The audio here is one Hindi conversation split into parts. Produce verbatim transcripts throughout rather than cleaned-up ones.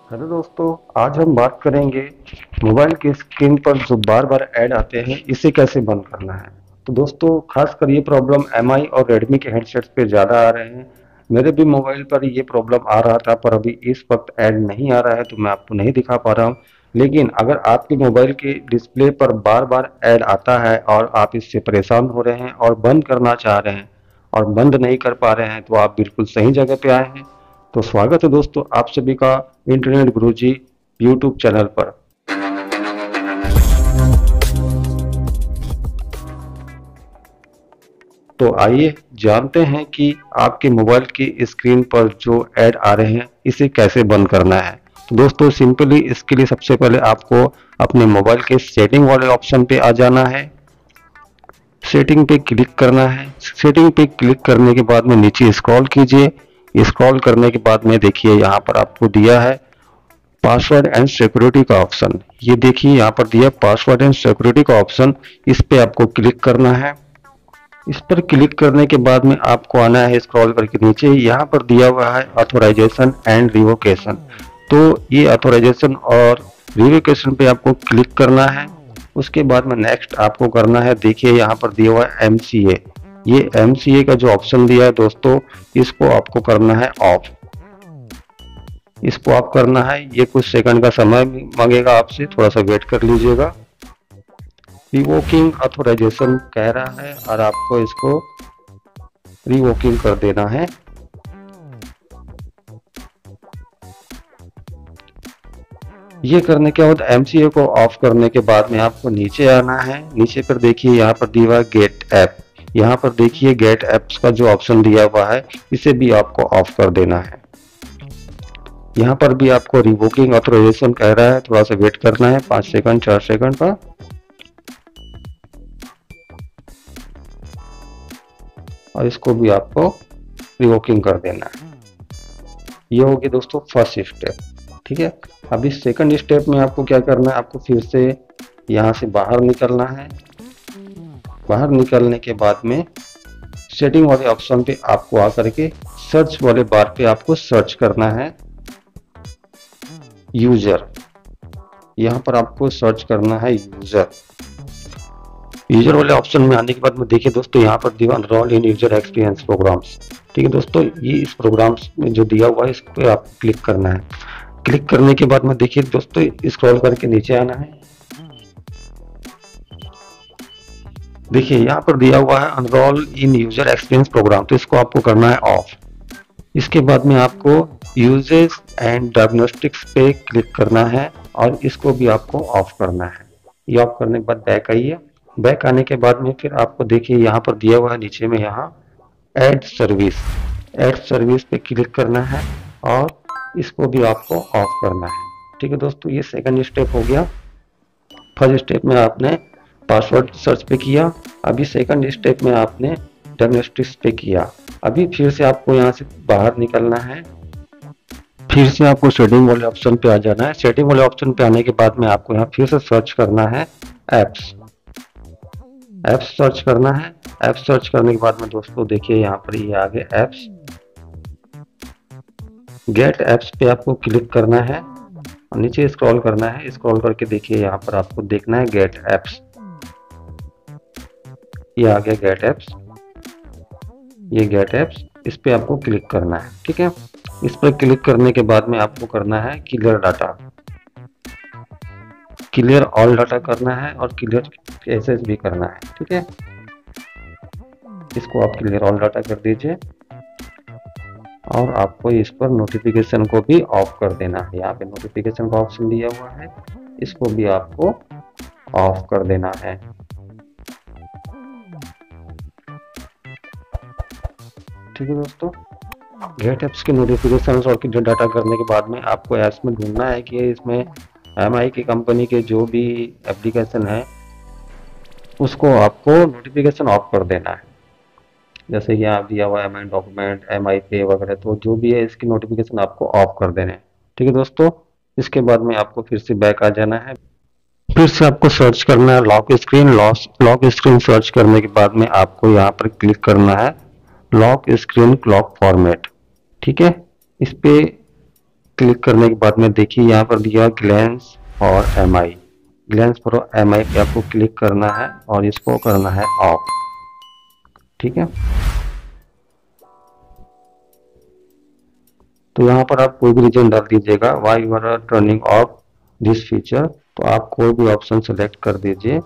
हेलो दोस्तों, आज हम बात करेंगे मोबाइल की स्क्रीन पर जो बार बार ऐड आते हैं इसे कैसे बंद करना है। तो दोस्तों, खासकर ये प्रॉब्लम एम आई और रेडमी के हेडसेट्स पे ज़्यादा आ रहे हैं। मेरे भी मोबाइल पर ये प्रॉब्लम आ रहा था, पर अभी इस वक्त ऐड नहीं आ रहा है तो मैं आपको नहीं दिखा पा रहा हूँ। लेकिन अगर आपके मोबाइल के डिस्प्ले पर बार बार ऐड आता है और आप इससे परेशान हो रहे हैं और बंद करना चाह रहे हैं और बंद नहीं कर पा रहे हैं, तो आप बिल्कुल सही जगह पे आए हैं। तो स्वागत है दोस्तों आप सभी का इंटरनेट गुरुजी यूट्यूब चैनल पर। तो आइए जानते हैं कि आपके मोबाइल की स्क्रीन पर जो ऐड आ रहे हैं इसे कैसे बंद करना है। तो दोस्तों, सिंपली इसके लिए सबसे पहले आपको अपने मोबाइल के सेटिंग वाले ऑप्शन पे आ जाना है। सेटिंग पे क्लिक करना है। सेटिंग पे क्लिक करने के बाद में नीचे स्क्रॉल कीजिए। स्क्रॉल करने के बाद में देखिए यहाँ पर आपको दिया है पासवर्ड एंड सिक्योरिटी का ऑप्शन। ये देखिए यहाँ पर दिया पासवर्ड एंड सिक्योरिटी का ऑप्शन। इस पे आपको क्लिक करना है। इस पर क्लिक करने के बाद में आपको आना है स्क्रॉल करके नीचे। यहाँ पर दिया हुआ है ऑथोराइजेशन एंड रिवोकेशन। तो ये ऑथोराइजेशन और रिवोकेशन पे आपको क्लिक करना है। उसके बाद में नेक्स्ट आपको करना है, देखिए यहाँ पर दिया हुआ है एम सी ए। ये एम सी ए का जो ऑप्शन दिया है दोस्तों, इसको आपको करना है ऑफ। इसको आप करना है। ये कुछ सेकंड का समय मांगेगा आपसे, थोड़ा सा वेट कर लीजिएगा। रिवोकिंग ऑथोराइजेशन कह रहा है और आपको इसको रिवोकिंग कर देना है। ये करने के बाद एम सी ए को ऑफ करने के बाद में आपको नीचे आना है। नीचे पर देखिए यहाँ पर दिया हुआ है गेट ऐप। यहाँ पर देखिए गेट ऐप्स का जो ऑप्शन दिया हुआ है इसे भी आपको ऑफ कर देना है। यहाँ पर भी आपको रिवोकिंग ऑथोराइजेशन कह रहा है, थोड़ा सा वेट करना है, पांच सेकंड चार सेकंड का। और इसको भी आपको रिवोकिंग कर देना है। ये हो गया दोस्तों फर्स्ट स्टेप। ठीक है, अभी सेकंड स्टेप में आपको क्या करना है, आपको फिर से यहाँ से बाहर निकलना है। बाहर निकलने के बाद में सेटिंग वाले ऑप्शन पे आपको आकर के सर्च वाले बार पे आपको सर्च करना है यूजर। यहाँ पर आपको सर्च करना है यूजर। यूजर वाले ऑप्शन में आने के बाद में देखिए दोस्तों, यहाँ पर दिया enrol in user experience programs. ठीक है दोस्तों, ये इस प्रोग्राम्स में जो दिया हुआ है इस पे आप क्लिक करना है। क्लिक करने के बाद में देखिए दोस्तों, स्क्रॉल करके नीचे आना है। देखिए यहाँ पर दिया हुआ है enrol in user experience program, तो इसको आपको करना है ऑफ। इसके बाद में आपको यूजेस एंड डायग्नोस्टिक्स पे क्लिक करना है और इसको भी आपको ऑफ करना है। ये ऑफ करने के बाद बैक आइए। बैक आने के बाद में फिर आपको देखिए यहाँ पर दिया हुआ है नीचे में यहाँ ऐड सर्विस। ऐड सर्विस पे क्लिक करना है और इसको भी आपको ऑफ करना है। ठीक है दोस्तों, ये सेकंड स्टेप हो गया। फर्स्ट स्टेप में आपने पासवर्ड सर्च पे किया, अभी सेकंड स्टेप में आपने डायग्नोस्टिक्स पे किया। अभी फिर से आपको यहाँ से बाहर निकलना है। फिर से आपको सेटिंग वाले ऑप्शन पे आ जाना है। सेटिंग वाले ऑप्शन पे आने के बाद में आपको यहाँ फिर से सर्च करना है एप्स। एप्स सर्च करना है। एप्स सर्च करने के बाद में दोस्तों देखिए यहाँ पर ये आगे एप्स। गेट एप्स पे आपको क्लिक करना है और नीचे स्क्रॉल करना है। स्क्रॉल करके देखिए यहाँ पर आपको देखना है गेट एप्स। ये आ गया गेट एप्स। ये गेट एप्स, इस पे आपको क्लिक करना है। ठीक है, इस पर क्लिक करने के बाद में आपको करना है clear data. Clear all data करना है और क्लियर एसेस भी करना है। ठीक है, इसको आप क्लियर ऑल डाटा कर दीजिए और आपको इस पर नोटिफिकेशन को भी ऑफ कर देना है। यहाँ पे नोटिफिकेशन का ऑप्शन दिया हुआ है, इसको भी आपको ऑफ कर देना है। ठीक है दोस्तों, गेट एप्स के नोटिफिकेशन और क्लियर डाटा करने के बाद में आपको ऐप्स में ढूंढना है कि इसमें एम आई की कंपनी के जो भी एप्लीकेशन है उसको आपको नोटिफिकेशन ऑफ कर देना है। जैसे यहाँ दिया हुआ M I document, M I pay वगैरह, तो जो भी है इसकी नोटिफिकेशन आपको ऑफ कर देने हैं। ठीक है दोस्तों, इसके बाद में आपको फिर से बैक आ जाना है। फिर से आपको सर्च करना है lock screen. Lock screen search करने के बाद में आपको यहाँ पर क्लिक करना है लॉक स्क्रीन क्लॉक फॉर्मेट। ठीक है, इस पे क्लिक करने के बाद में देखिए यहाँ पर दिया ग्लैंस और एम आई। ग्लैंस और एम आई पे आपको क्लिक करना है और इसको करना है ऑफ। ठीक है, तो यहाँ पर आप कोई भी रीजन डाल दीजिएगा why you are turning off this feature. तो आप कोई भी ऑप्शन सेलेक्ट कर दीजिए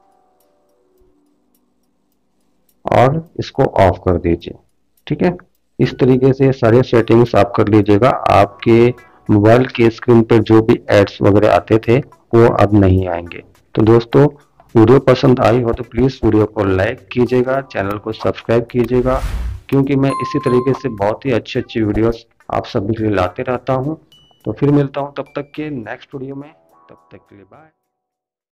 और इसको ऑफ कर दीजिए। ठीक है, इस तरीके से सारे सेटिंग्स आप कर लीजिएगा। आपके मोबाइल के स्क्रीन पर जो भी एड्स वगैरह आते थे वो अब नहीं आएंगे। तो दोस्तों, वीडियो पसंद आई हो तो प्लीज़ वीडियो को लाइक कीजिएगा, चैनल को सब्सक्राइब कीजिएगा, क्योंकि मैं इसी तरीके से बहुत ही अच्छी अच्छी वीडियोस आप सभी के लिए लाते रहता हूं। तो फिर मिलता हूं तब तक के नेक्स्ट वीडियो में, तब तक के लिए बाय।